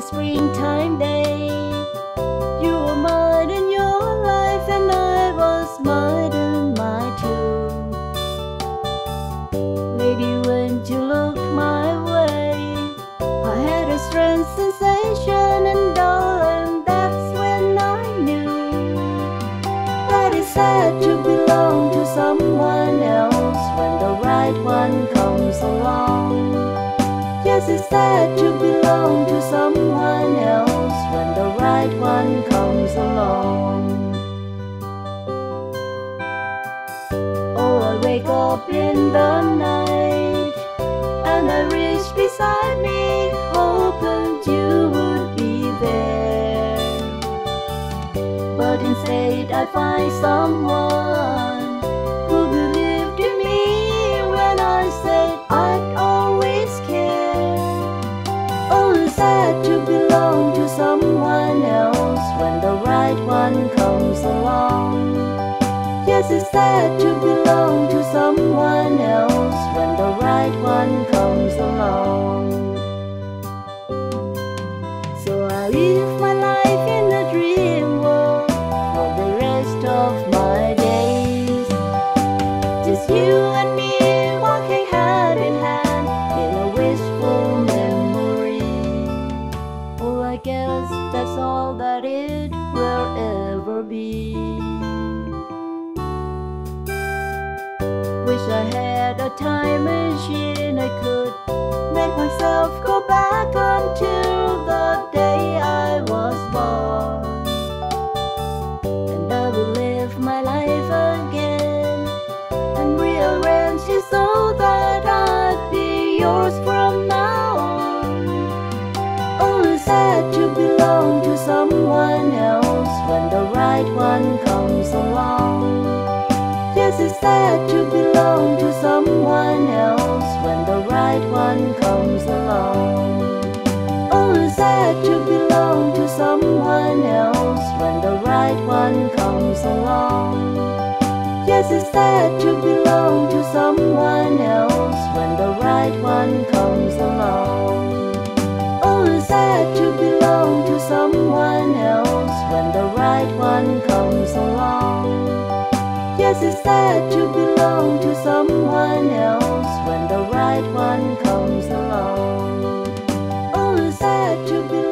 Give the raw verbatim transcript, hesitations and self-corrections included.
springtime day. You were mine in your life, and I was mine in mine too. Lady, when you looked my way, I had a strange sensation, and darling, that's when I knew that it's sad to belong to someone else when the right one comes along. Yes, it's sad to belong to someone else when the right one comes along. Oh, I wake up in the night and I reach beside me, hoping you would be there. But instead I find someone who believed in me when I said I'd always care. Oh, it's sad to belong to someone else when the right one comes along. Yes, it's sad to belong to someone else when the right one comes along. So I live my life in a dream world for the rest of my days. Just you and me walking hand in hand in a wishful memory. Oh, I guess that's all that it will ever be. Wish I had a time machine, I could make myself go back until the day I was born, and I will live my life again and rearrange it so that I'd be yours from now on. Oh, it's sad to belong to someone else when the right one comes along. Yes, it's sad to belong to someone else when the right one comes along. Oh, it's sad to belong to someone else when the right one comes along. Yes, it's sad to belong to someone else when the right one comes along. Oh, it's sad to belong to someone else when the right one comes along. Yes, it's sad to belong to someone else when the right one comes along. Oh, it's sad to belong